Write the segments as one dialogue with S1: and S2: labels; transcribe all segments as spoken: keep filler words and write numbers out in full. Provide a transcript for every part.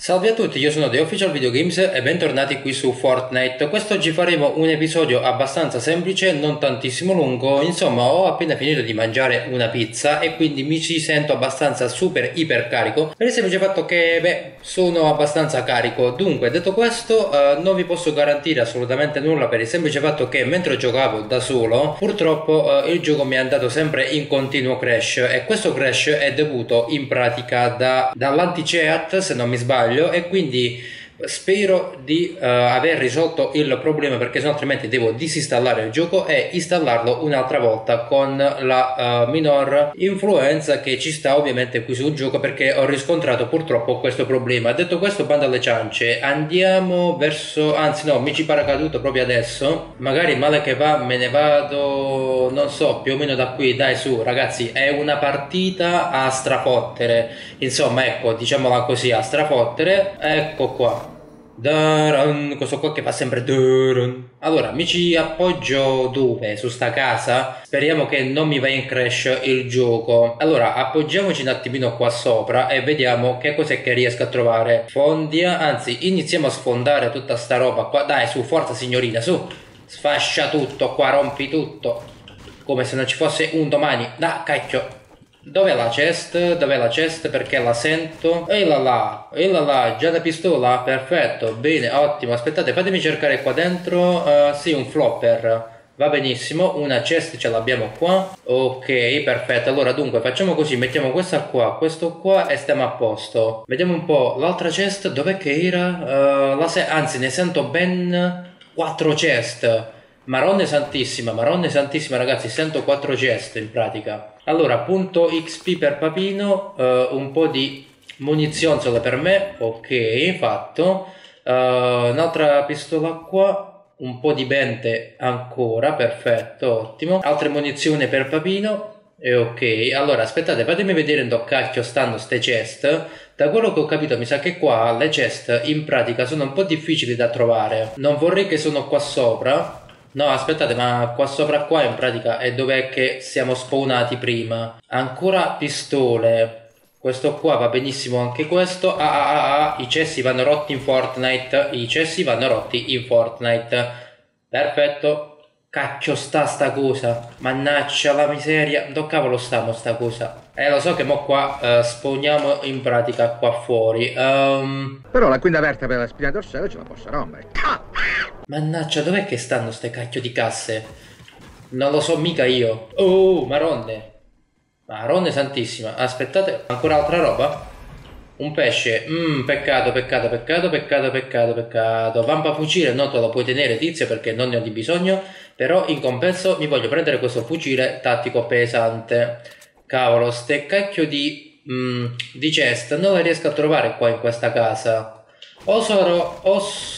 S1: Salve a tutti, io sono The Official Video Games e bentornati qui su Fortnite. Quest'oggi faremo un episodio abbastanza semplice, non tantissimo lungo. Insomma, ho appena finito di mangiare una pizza e quindi mi ci sento abbastanza super iper carico, per il semplice fatto che, beh, sono abbastanza carico. Dunque, detto questo, eh, non vi posso garantire assolutamente nulla per il semplice fatto che mentre giocavo da solo, purtroppo eh, il gioco mi è andato sempre in continuo crash, e questo crash è dovuto in pratica da, dall'anti-cheat, se non mi sbaglio, e quindi spero di uh, aver risolto il problema, perché sennò altrimenti devo disinstallare il gioco e installarlo un'altra volta con la uh, minor influenza che ci sta ovviamente qui sul gioco, perché ho riscontrato purtroppo questo problema. Detto questo, bando alle ciance, andiamo verso, anzi no, mi ci paracaduto proprio adesso, magari male che va me ne vado, non so, più o meno da qui. Dai, su ragazzi, è una partita a strafottere, insomma, ecco, diciamola così, a strafottere. Ecco qua, Daran, questo qua che fa sempre Daran. Allora, mi ci appoggio dove? Su sta casa? Speriamo che non mi va in crash il gioco. Allora, appoggiamoci un attimino qua sopra e vediamo che cos'è che riesco a trovare. Fondia, anzi, iniziamo a sfondare tutta sta roba qua. Dai, su, forza signorina, su. Sfascia tutto qua, rompi tutto, come se non ci fosse un domani. Da, cacchio. Dov'è la chest? Dov'è la chest? Perché la sento. Ehi là là, ehi là là, già la pistola? Perfetto, bene, ottimo. Aspettate, fatemi cercare qua dentro. Uh, sì, un flopper. Va benissimo, una chest ce l'abbiamo qua. Ok, perfetto. Allora, dunque, facciamo così, mettiamo questa qua, questo qua e stiamo a posto. Vediamo un po' l'altra chest, dov'è che era? Uh, la se anzi, ne sento ben quattro chest. Maronne santissima, Maronne santissima ragazzi, sento quattro chest in pratica. Allora, punto X P per Papino, uh, un po' di munizionzola per me, ok, fatto. Uh, un'altra pistola qua, un po' di bente ancora, perfetto, ottimo. Altre munizioni per Papino, e ok. Allora, aspettate, fatemi vedere dove cacchio stanno ste chest. Da quello che ho capito mi sa che qua le chest in pratica sono un po' difficili da trovare. Non vorrei che sono qua sopra. No, aspettate, ma qua sopra qua in pratica è dove che siamo spawnati prima. Ancora pistole. Questo qua va benissimo anche questo. Ah ah ah ah, i cessi vanno rotti in Fortnite. I cessi vanno rotti in Fortnite. Perfetto. Cacchio sta sta cosa. Mannaggia la miseria. Dove cavolo stiamo sta cosa? Eh, lo so che mo qua uh, spawniamo in pratica qua fuori. Um...
S2: Però la quinta vertebra della spina dorsale ce la posso rompere.
S1: Mannaggia, dov'è che stanno ste cacchio di casse? Non lo so mica io. Oh, maronne. Maronne santissima. Aspettate, ancora altra roba? Un pesce. Mmm, peccato, peccato, peccato, peccato, peccato, peccato. Vampa fucile, no, te lo puoi tenere tizio perché non ne ho di bisogno. Però in compenso mi voglio prendere questo fucile tattico pesante. Cavolo, ste cacchio di, mm, di chest non le riesco a trovare qua in questa casa. O sono... O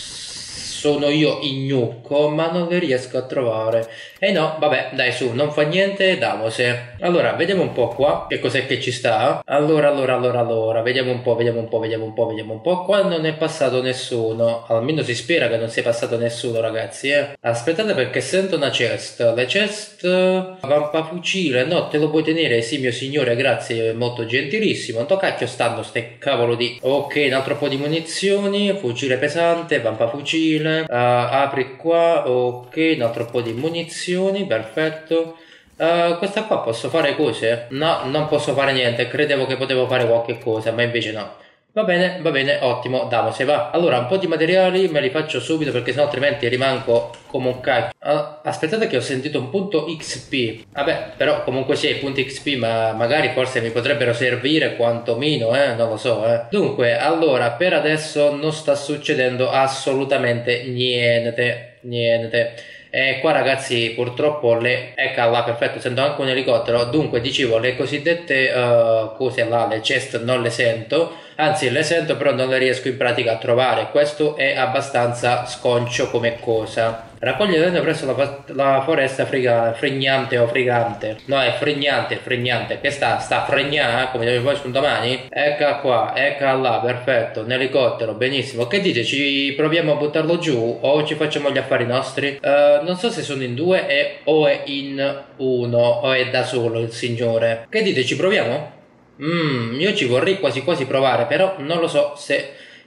S1: sono io ignucco, ma non le riesco a trovare. E no, vabbè, dai, su, non fa niente, damose. Allora, vediamo un po' qua che cos'è che ci sta. Allora, allora, allora, allora, vediamo un po', vediamo un po', vediamo un po', vediamo un po'. Qua non è passato nessuno. Almeno si spera che non sia passato nessuno, ragazzi, eh. Aspettate, perché sento una chest. Le chest... Vampafucile, no, te lo puoi tenere, sì, mio signore, grazie, molto gentilissimo. Dove cacchio stanno ste cavolo di... Ok, un altro po' di munizioni, fucile pesante, vampafucile. Uh, apri qua, ok, un altro po' di munizioni, perfetto. Uh, questa qua posso fare cose? No, non posso fare niente, credevo che potevo fare qualche cosa, ma invece no. Va bene, va bene, ottimo, damo se va. Allora, un po' di materiali me li faccio subito perché sennò altrimenti rimango come un cacchio. Uh, aspettate che ho sentito un punto X P. Vabbè, però comunque sia i punti X P, ma magari forse mi potrebbero servire quantomeno, eh, non lo so, eh. Dunque, allora, per adesso non sta succedendo assolutamente niente, niente. E qua ragazzi purtroppo le... ecco là, perfetto, sento anche un elicottero. Dunque dicevo, le cosiddette uh, cose là, le chest non le sento. Anzi le sento però non le riesco in pratica a trovare. Questo è abbastanza sconcio come cosa. Raccoglie legno presso la, la foresta friga, fregnante o frigante. No, è fregnante, fregnante. Che sta? Sta a fregnare, come dove vuoi su un domani? Ecco qua, ecco là, perfetto. Un elicottero, benissimo. Che dite? Ci proviamo a buttarlo giù o ci facciamo gli affari nostri? Uh, non so se sono in due e, o è in uno o è da solo il signore. Che dite? Ci proviamo? Mmm, io ci vorrei quasi quasi provare, però non lo so se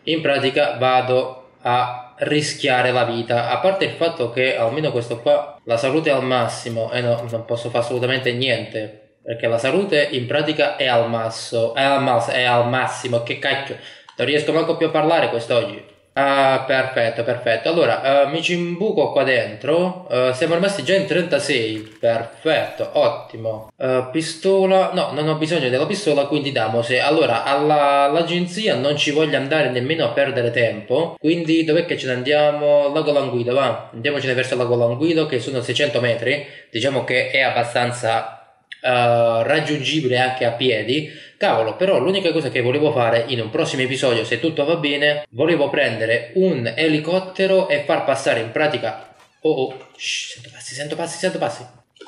S1: in pratica vado a rischiare la vita, a parte il fatto che almeno questo qua la salute è al massimo e no, non posso fare assolutamente niente perché la salute in pratica è al masso, è al, mas- è al massimo. Che cacchio, non riesco manco più a parlare quest'oggi. Ah, perfetto, perfetto. Allora, uh, mi ci imbuco qua dentro. Uh, siamo rimasti già in trentasei. Perfetto, ottimo. Uh, pistola. No, non ho bisogno della pistola, quindi damose. Allora, alla, all'agenzia non ci voglio andare nemmeno a perdere tempo. Quindi dov'è che ce ne andiamo? Lago Languido, va. Andiamocene verso il Lago Languido, che sono seicento metri. Diciamo che è abbastanza Uh, raggiungibile anche a piedi. Cavolo, però l'unica cosa che volevo fare in un prossimo episodio, se tutto va bene, volevo prendere un elicottero e far passare in pratica... Oh oh, shh, sento passi, sento passi, sento passi.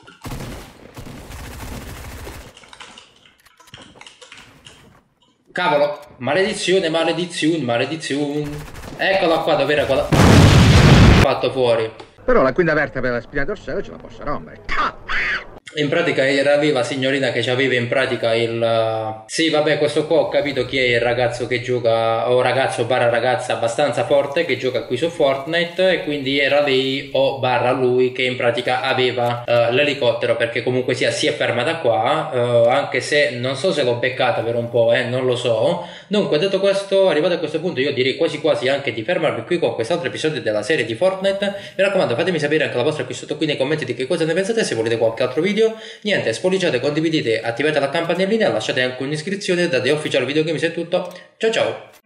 S1: Cavolo, maledizione, maledizione, maledizione. Eccola qua, dov'era quella... fatto fuori.
S2: Però la quinta vertebra della spina dorsale ce la posso rompere.
S1: In pratica era lì la signorina che aveva in pratica il... Sì, vabbè, questo qua ho capito chi è il ragazzo che gioca, o ragazzo barra ragazza abbastanza forte che gioca qui su Fortnite, e quindi era lei o barra lui che in pratica aveva uh, l'elicottero, perché comunque sia si è fermata qua, uh, anche se non so se l'ho beccata per un po', eh, non lo so. Dunque, detto questo, arrivato a questo punto io direi quasi quasi anche di fermarmi qui con quest'altro episodio della serie di Fortnite. Mi raccomando, fatemi sapere anche la vostra qui sotto qui nei commenti di che cosa ne pensate, se volete qualche altro video. Niente, spolliciate, condividete, attivate la campanellina, lasciate anche un'iscrizione da The Official Videogames. È tutto, ciao ciao.